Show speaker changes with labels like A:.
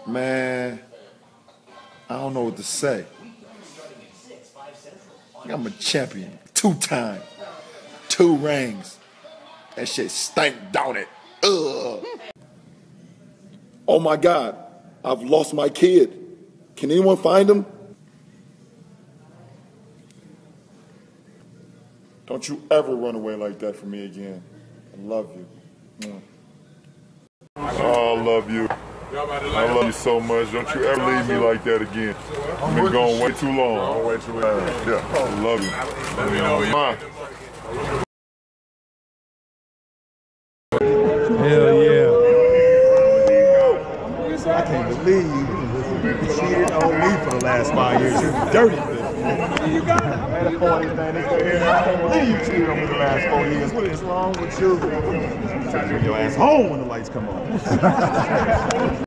A: Man, I don't know what to say. I'm a champion, 2-time, 2 rings. That shit stank, don't it? Ugh. Oh my God, I've lost my kid. Can anyone find him? Don't you ever run away like that from me again. I love you. Oh, I love you. I love you so much. Don't you ever leave me like that again. I've been gone way too long. Yeah, I love you.
B: Hell yeah.
C: I can't believe you cheated on me for the last 5 years. You dirty bitch. You got it. I had a 40 thing. I can't believe you cheated on me the last 4 years. What is wrong with you? Take your ass home when the lights come on.